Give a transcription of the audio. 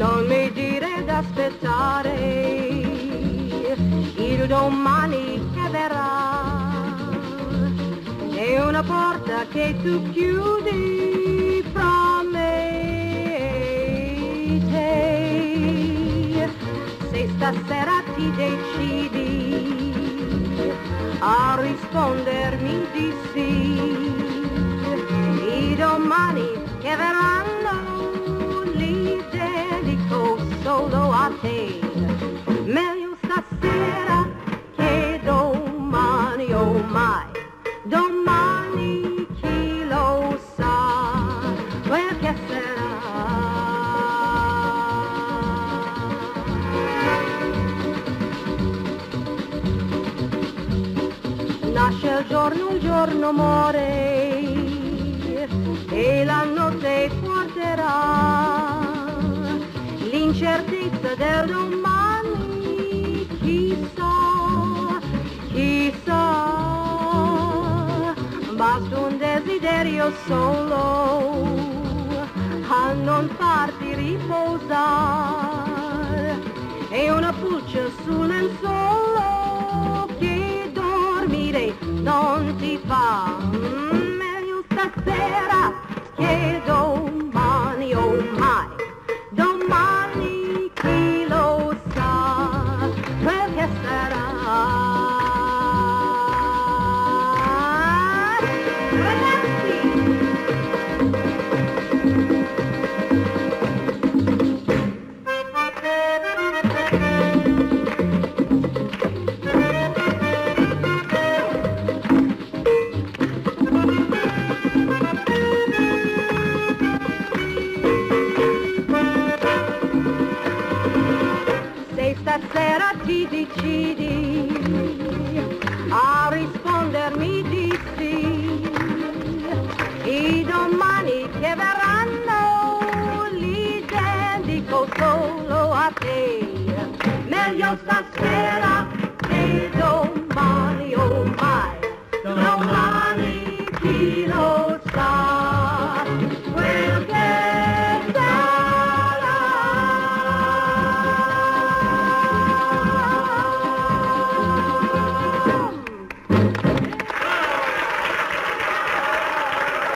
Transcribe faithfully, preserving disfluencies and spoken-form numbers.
non mi dire d'aspettare il domani che verrà. È una porta che tu chiudi fra me e te. Se stasera ti decidi a rispondermi di sì, i domani che verranno li dedico solo a te. Meglio stasera che domani, oh mai, domani chi lo sa quel che sarà. Nasce il giorno, il giorno muore e la notte guarderà. L'incertezza del domani, chissà, chissà. Basta un desiderio solo a non farti riposare, e una pulce sul lenzuolo che dormire non ti fa. Meglio stasera che domani, oh mai, domani chi lo sa quel che sarà. Se stasera ti decidi a rispondermi di sì, i domani che verranno li dedico solo a te.